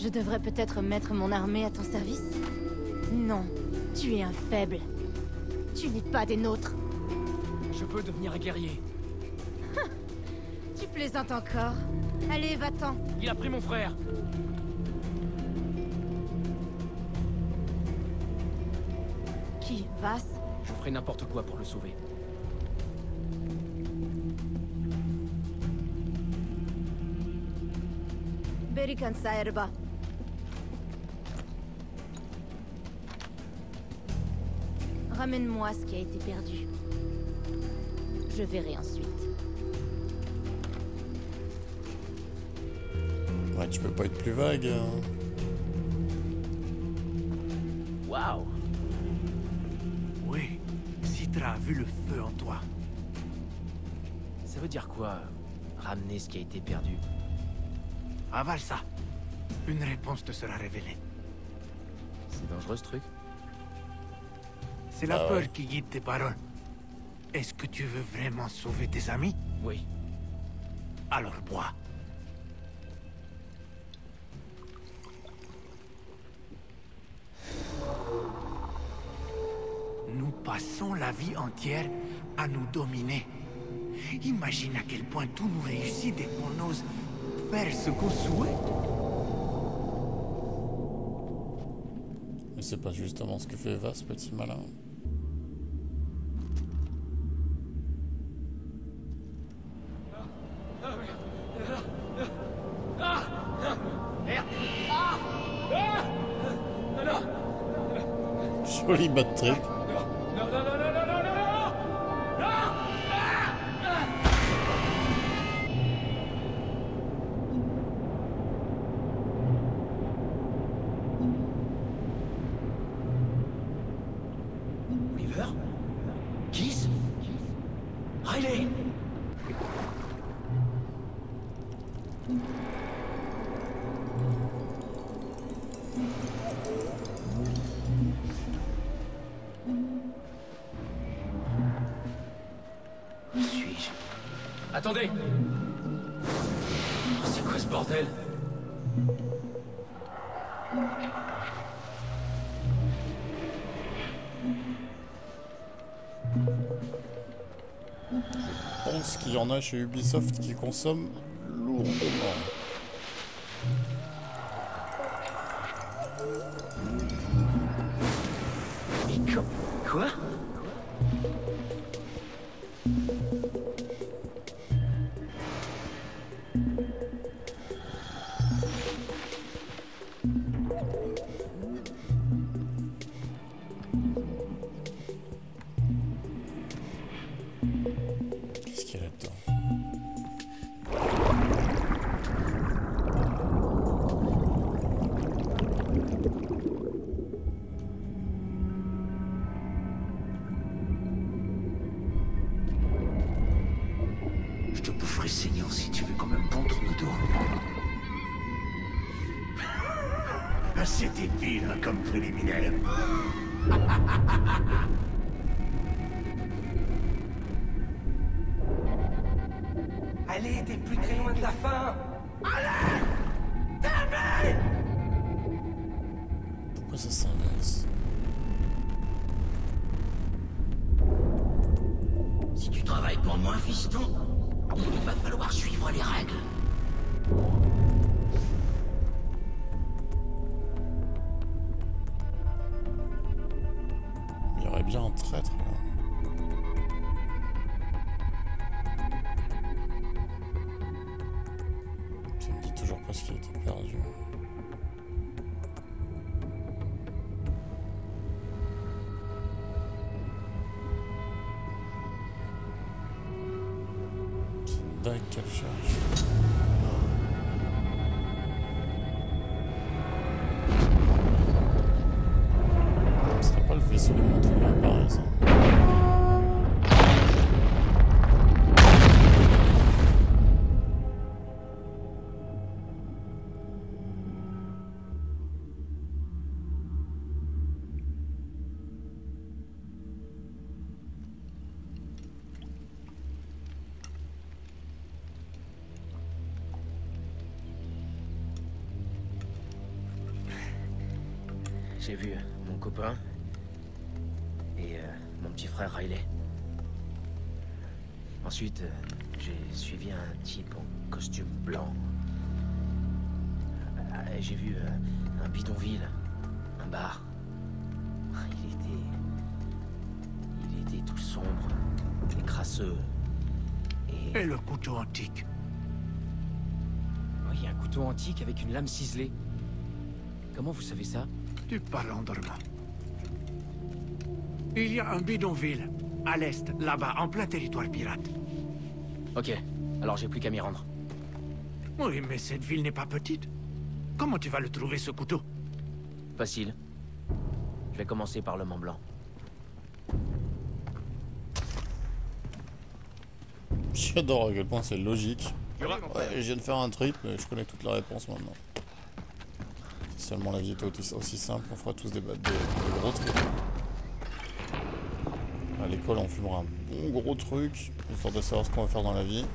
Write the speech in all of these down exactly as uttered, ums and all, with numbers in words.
Je devrais peut-être mettre mon armée à ton service? Non, tu es un faible. Tu n'es pas des nôtres. Je veux devenir un guerrier. Tu plaisantes encore. Allez, va-t'en. Il a pris mon frère. Qui? Vas? Je ferai n'importe quoi pour le sauver. Berikan Saerba. Ramène-moi ce qui a été perdu. Je verrai ensuite. Ouais, tu peux pas être plus vague. Hein. Waouh! Oui, Citra a vu le feu en toi. Ça veut dire quoi, ramener ce qui a été perdu? Avale ça. Une réponse te sera révélée. C'est dangereux ce truc? C'est la Ah peur ouais. qui guide tes paroles. Est-ce que tu veux vraiment sauver tes amis? Oui. Alors bois. Nous passons la vie entière à nous dominer. Imagine à quel point tout nous réussit dès qu'on ose faire ce qu'on souhaite. Mais c'est pas justement ce que fait Eva, ce petit malin. Joli bad trip. Non, non, non, non, non, non, non, non! Weaver? Kiss? Riley? Où suis-je? Attendez! Oh, c'est quoi ce bordel? Je pense qu'il y en a chez Ubisoft qui consomment lourdement. Mais co- quoi? Qu'est-ce qu'il y a là-dedans? Je te boufferai saignant si tu veux comme un bon tourne-dos. Assez débile hein, comme préliminaire. Allez, t'es plus très loin de la fin. Allez! Termine! Pourquoi ça s'inverse? Si tu travailles pour moi, fiston, il va falloir suivre les règles. Il y aurait bien un traître là. Ça me dit toujours pas ce qui a été perdu. C'est une dague qu'elle cherche. Ce serait pas le vaisseau de montagne par exemple. J'ai vu mon copain et euh, mon petit frère Riley. Ensuite, euh, j'ai suivi un type en costume blanc. Euh, j'ai vu euh, un bidonville, un bar. Il était... Il était tout sombre, et crasseux. Et... Et le couteau antique. Oui, il y a un couteau antique avec une lame ciselée. Comment vous savez ça? Tu parles en dormant. Il y a un bidonville, à l'est, là-bas, en plein territoire pirate. Ok, alors j'ai plus qu'à m'y rendre. Oui, mais cette ville n'est pas petite. Comment tu vas le trouver, ce couteau? Facile. Je vais commencer par le Mont Blanc. J'adore à quel point c'est logique. Ouais, je viens de faire un trip, mais je connais toutes les réponses maintenant. Si seulement la vie était aussi, aussi simple, on ferait tous des, des, des gros trucs. À l'école, on fumera un bon gros truc, histoire de savoir ce qu'on va faire dans la vie.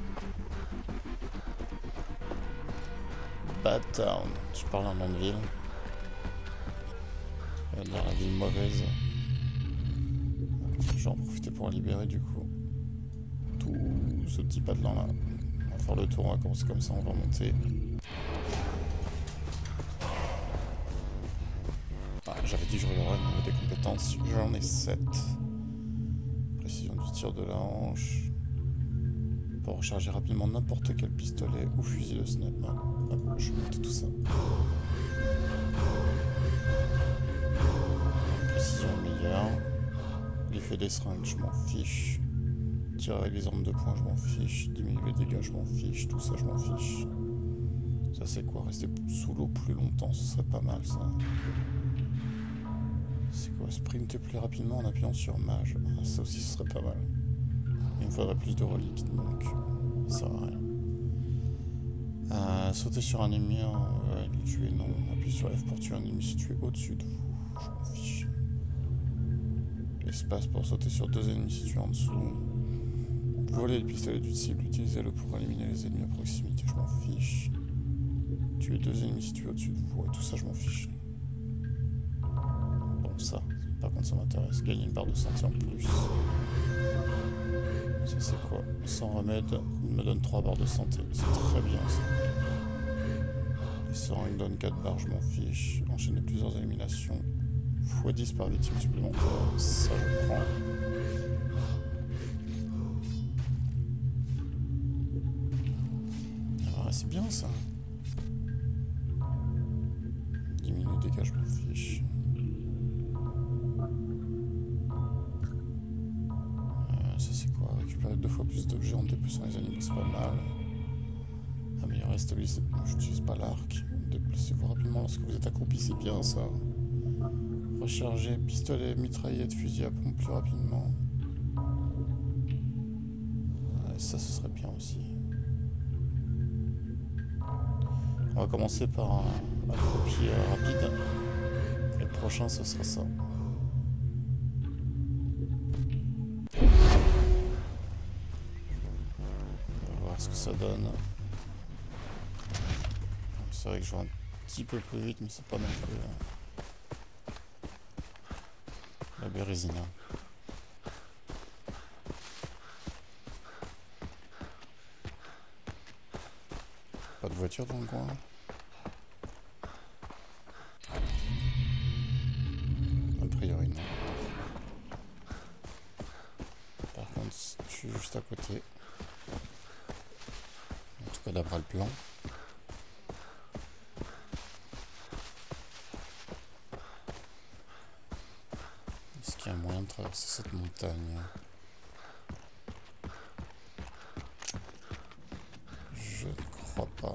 Bad Town, tu parles d'un nom de ville. Ça veut dire la ville mauvaise. Je vais en profiter pour en libérer du coup. Tout ce petit patelin là. On va faire le tour, on va commencer comme ça, on va monter. Ah, j'avais dit que je regarderais le niveau des compétences, j'en ai sept. Précision du tir de la hanche. Pour recharger rapidement n'importe quel pistolet ou fusil de sniper. Hop, je vais monter tout ça. Précision meilleure. L'effet des seringues, je m'en fiche. Tirer avec les armes de poing, je m'en fiche. Diminuer les dégâts, je m'en fiche. Tout ça, je m'en fiche. Ça, c'est quoi? Rester sous l'eau plus longtemps, ce serait pas mal, ça. C'est quoi? Sprinter plus rapidement en appuyant sur mage. Ah, ça aussi, ce serait pas mal. Il me faudrait plus de reliques, donc ça sert à rien. Euh, sauter sur un ennemi, euh, le tuer, non. Appuyer sur F pour tuer un ennemi situé au-dessus de vous. Je m'en fiche. L'espace pour sauter sur deux ennemis situés en dessous. Voler le pistolet du cible, utilisez-le pour éliminer les ennemis à proximité, je m'en fiche. Tuer deux ennemis situés au-dessus de vous, et tout ça je m'en fiche. Bon ça, par contre ça m'intéresse, gagner une barre de santé en plus. Ça c'est quoi? Sans remède, il me donne trois barres de santé, c'est très bien ça. Les seringues donnent quatre barres, je m'en fiche. Enchaîner plusieurs éliminations. fois dix par victime supplémentaire, ça je prends. Ah, c'est bien ça. diminuer les dégâts, je m'en fiche. Euh, ça c'est quoi? Récupérer deux fois plus d'objets en déplaçant les animaux, c'est pas mal. Améliorer la stabilité, j'utilise pas l'arc. Déplacez-vous rapidement lorsque vous êtes accroupi, c'est bien ça. Recharger pistolet, mitraillette, fusil à pompe plus rapidement. Ouais, ça, ce serait bien aussi. On va commencer par un accroupi euh, rapide. Et le prochain, ce sera ça. On va voir ce que ça donne. C'est vrai que je vais un petit peu plus vite, mais c'est pas non plus... Euh... La bérésina. Pas de voiture dans le coin. A priori non. Par contre, je suis juste à côté. En tout cas d'après le plan. Est-ce qu'il y a un moyen de traverser cette montagne? Je ne crois pas.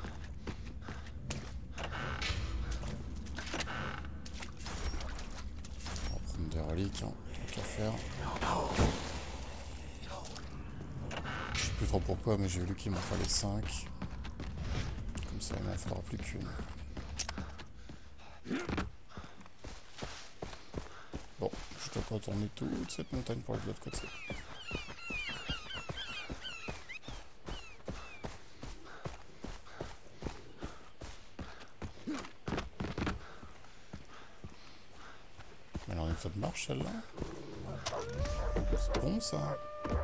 On va prendre des reliques, hein, tant qu'à faire. Je sais plus trop pourquoi, mais j'ai vu qu'il m'en fallait cinq. Comme ça, il m'en faudra plus qu'une. Bon, je dois retourner toute cette montagne pour aller de l'autre côté. Ça marche celle-là. C'est bon ça.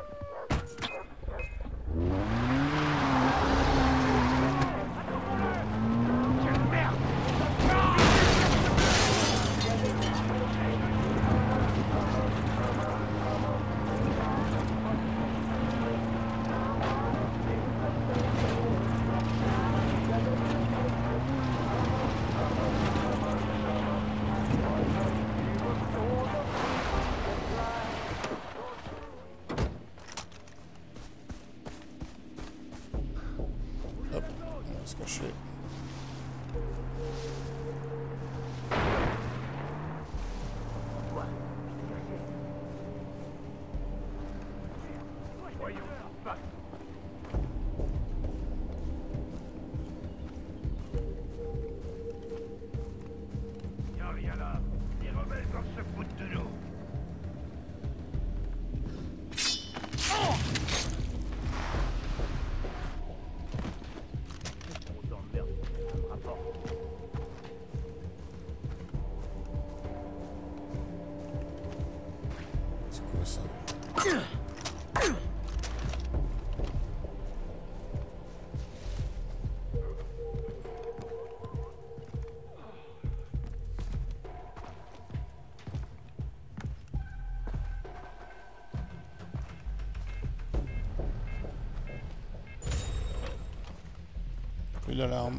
Plus d'alarme.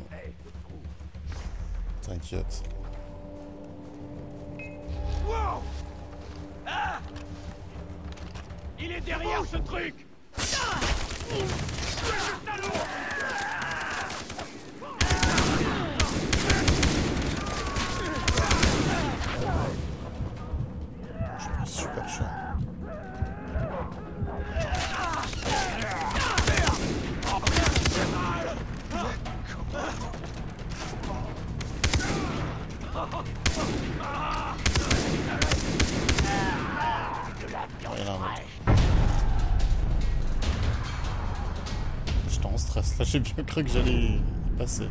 T'inquiète. Wow ah il est derrière ce truc. Ah j'ai pris super cher. Il y en a un autre. J'étais en stress là, j'ai bien cru que j'allais y passer.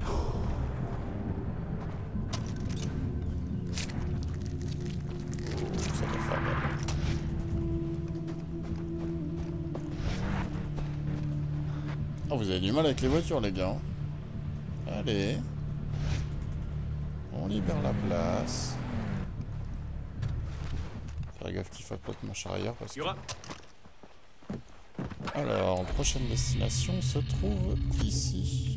Ça doit faire mal. Oh, vous avez du mal avec les voitures, les gars. Allez. On libère la place. Faire gaffe qu'il fasse pas de marche arrière parce que... Alors, prochaine destination se trouve ici.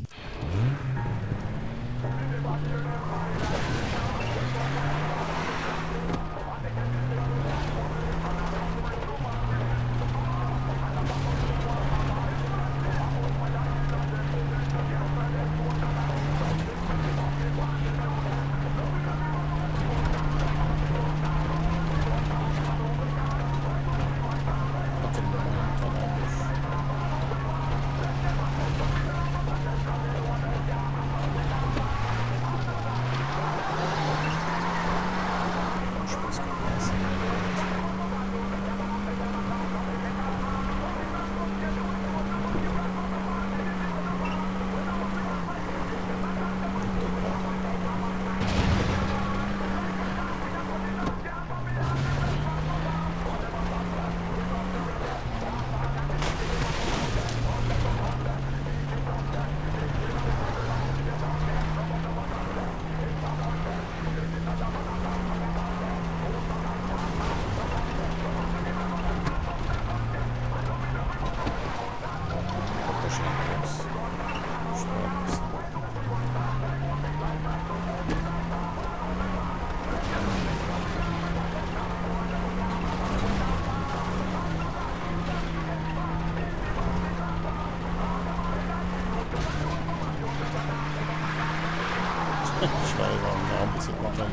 Je vais arriver à remplir cette montagne.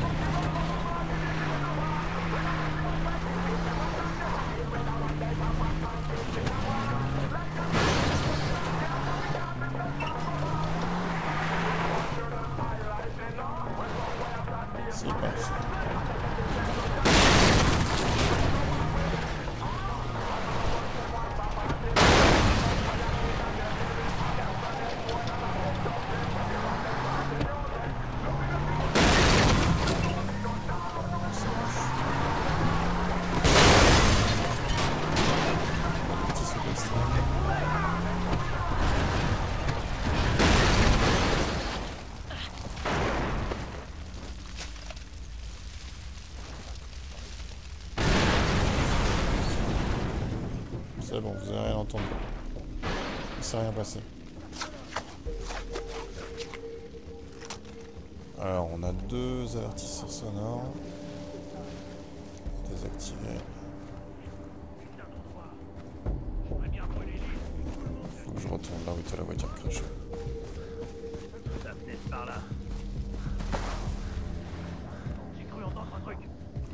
C'est parti. C'est bon, vous avez rien entendu. Il s'est rien passé. Alors, on a deux avertisseurs sonores. Désactivés. Faut que je retourne là où était la voiture crachée. Ça venait par là. J'ai cru entendre un truc.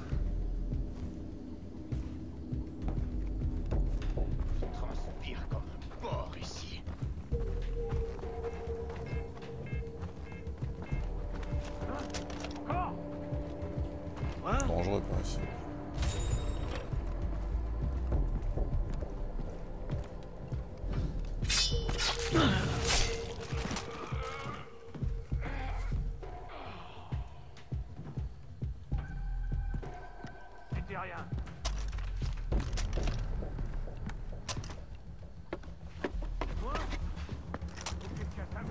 Je transpire comme un porc ici. Encore ? Hein ? Dangereux par ici. C'était rien. Quoi ? Qu'est-ce que t'as vu ?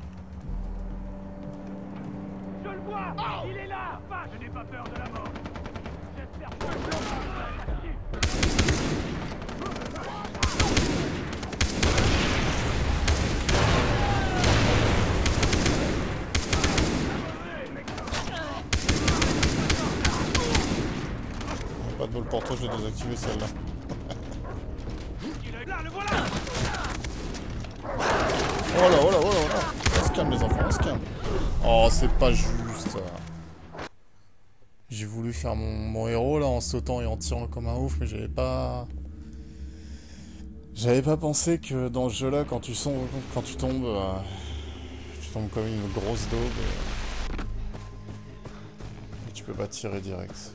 Je le vois ! Il est là ! Pas, je n'ai pas peur de la mort. J'espère pas que l'on va là-dessus. Pas de bol pour toi, je vais désactiver celle-là. Il est là, le voilà ! Oh là, oh là, oh là, oh là. On se calme les enfants, on se calme. Oh, c'est pas juste. J'ai voulu faire mon, mon héros là en sautant et en tirant comme un ouf, mais j'avais pas... J'avais pas pensé que dans ce jeu-là, quand tu sombres, quand tu tombes, euh, tu tombes comme une grosse daube et, et tu peux pas tirer direct.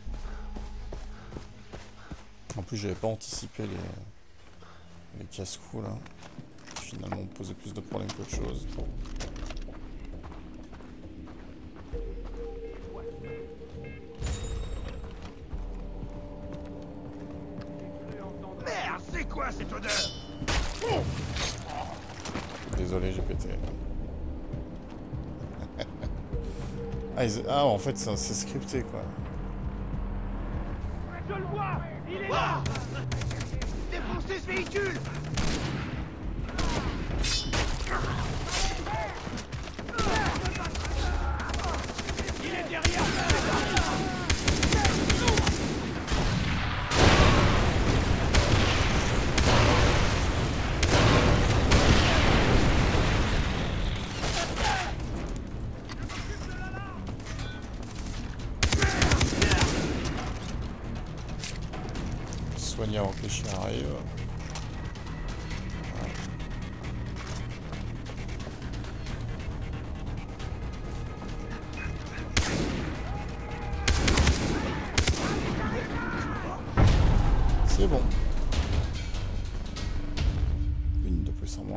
En plus, j'avais pas anticipé les, les casse-coups là. Finalement, on posait plus de problèmes qu'autre chose. Merde, c'est quoi cette odeur ? Désolé, j'ai pété. ah, ils... ah, en fait, c'est scripté quoi. Je le vois ! Il est là ! Défoncez ce véhicule ! Il est derrière! Soigner avant que les chiens arrivent. C'est bon. Une de plus en moins.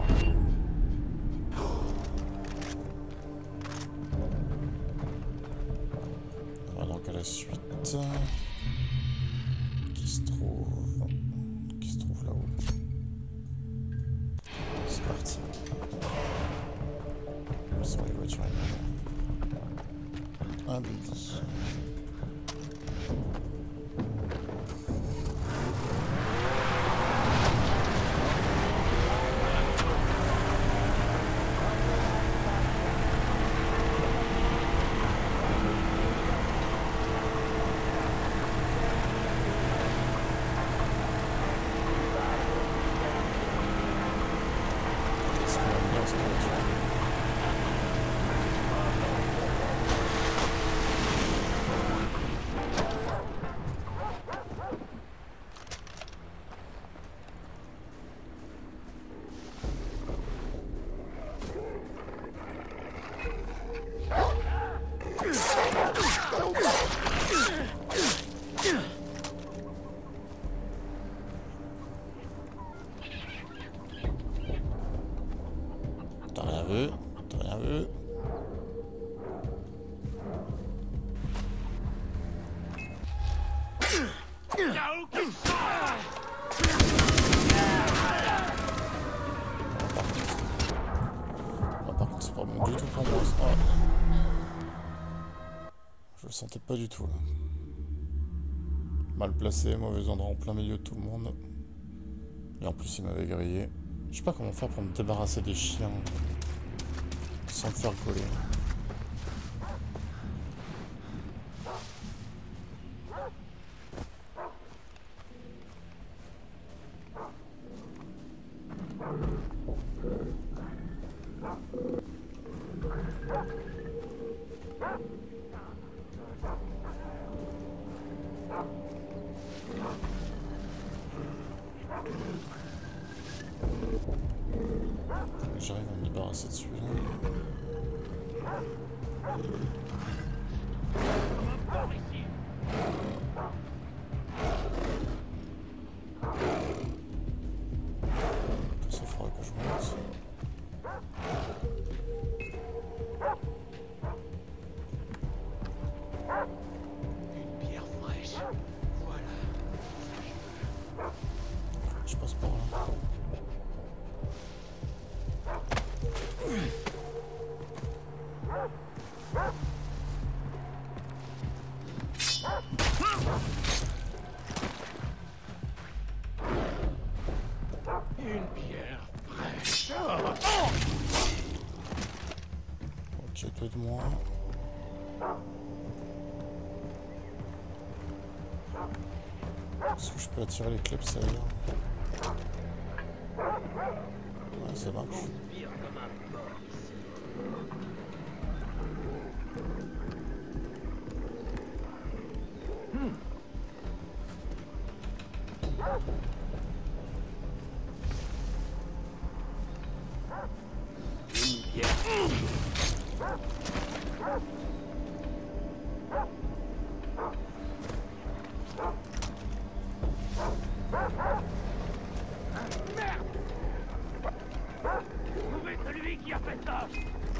On va donc à la suite. Qui se trouve... Qui se trouve là-haut. C'est parti. Où sont les voitures? Un baby. T'as rien vu? T'as rien vu? Ah, par contre, c'est pas bon du tout pour moi. Oh. Je le sentais pas du tout là. Mal placé, mauvais endroit en plein milieu de tout le monde. Et en plus, il m'avait grillé. Je sais pas comment faire pour me débarrasser des chiens sans me faire coller. J'arrive à me débarrasser de celui-là. Ça fera que je monte. Une pierre fraîche. Voilà. Je passe par là. Une pierre fraîche. Ok, deux de moins. Est-ce que je peux attirer les clés ailleurs? Ouais, ça marche. Trouvez celui qui a fait ça.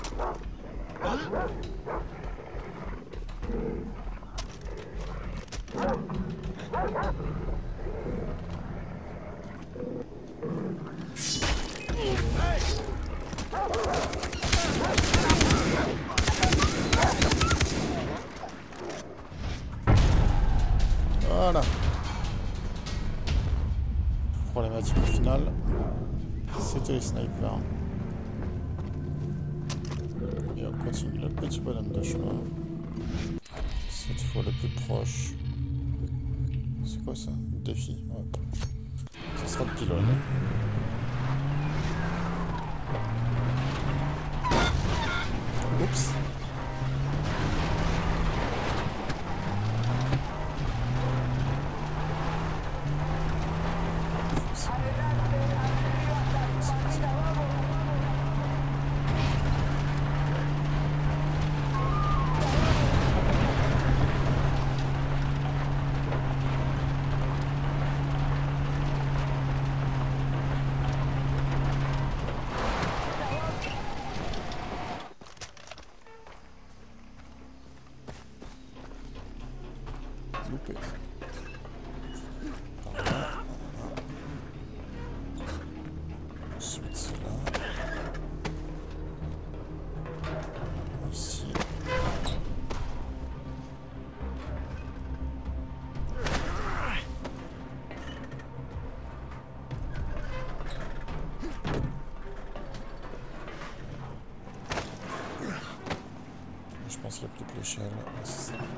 Voilà. Problématique au final, c'était les snipers. Et on continue le petit bonhomme de chemin. Cette fois le plus proche. C'est quoi ça? Défi. Ouais. Ce sera le pylône. Oups. Loupé. Par là. Ensuite c'est là. Ici. Je pense qu'il n'y a plus que l'échelle. Ouais, c'est ça.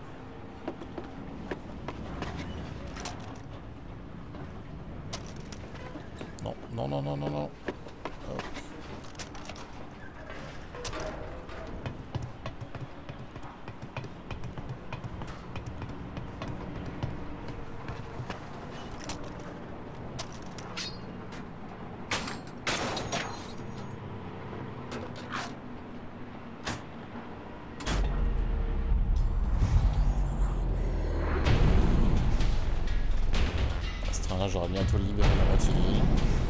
Non, non, non, non, non, non. Hop. À ce train-là, j'aurai bientôt libéré la moitié de l'île.